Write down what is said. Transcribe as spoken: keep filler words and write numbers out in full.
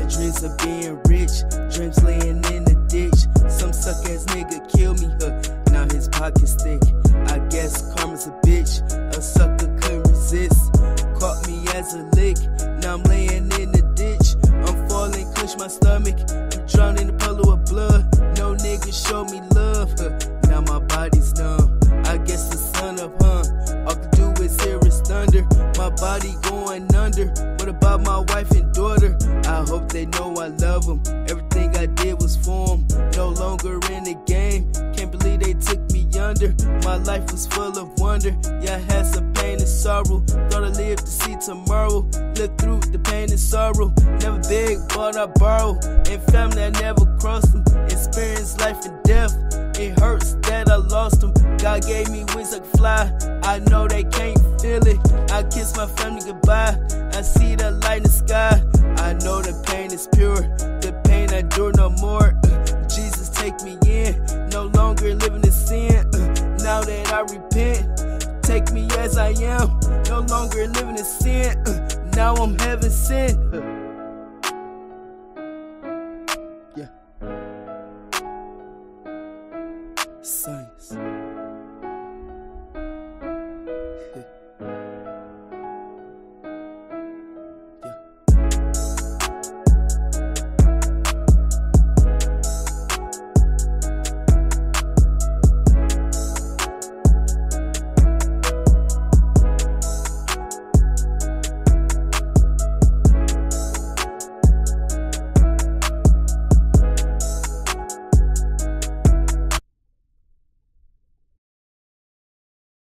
Dreams of being rich, dreams laying in the ditch. Some suck ass nigga kill me, huh? Now his pocket's thick. I guess karma's a bitch, a sucker couldn't resist. Caught me as a lick, now I'm laying in the ditch. I'm falling, clench my stomach, I'm drowning in a puddle of blood. No nigga show me love, huh? Now my body's numb. I guess the sun up, huh? All I can do is hear his thunder. My body going under. What about my wife and daughter? I hope they know I love them. Everything I did was for them. No longer in the game. Can't believe they took me under. My life was full of wonder. Yeah, I had some pain and sorrow. Thought I lived to see tomorrow. Lived through the pain and sorrow. Never begged, but I borrowed. And family, I never crossed them. Experienced life and death. It hurts that I lost them. God gave me wings I could fly. I know they can't feel it. I kiss my family goodbye. I see the light in the sky. I know the pain is pure. The pain I endure no more. Uh, Jesus, take me in. No longer living in sin. Uh, now that I repent, take me as I am. No longer living in sin. Uh, now I'm heaven sent. Uh, yeah. Son.